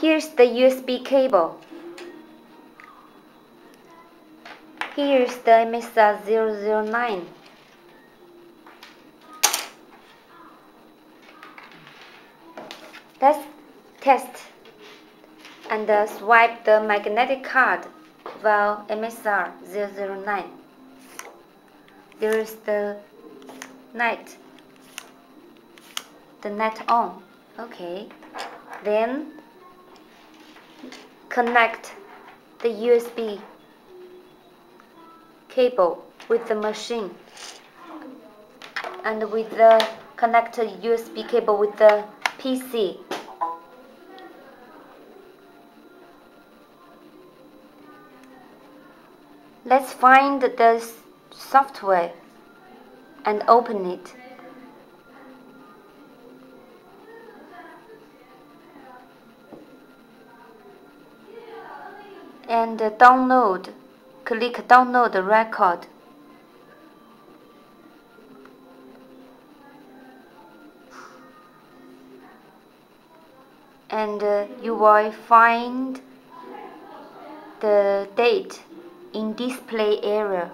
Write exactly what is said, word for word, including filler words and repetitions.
Here's the U S B cable. Here's the M S R zero zero nine. Let's test and uh, swipe the magnetic card while M S R zero zero nine. There is the net, the net on. Okay, then connect the U S B cable with the machine and with the connected U S B cable with the P C. Let's find the software and open it. And download. Click download the record. And uh, you will find the date in display area.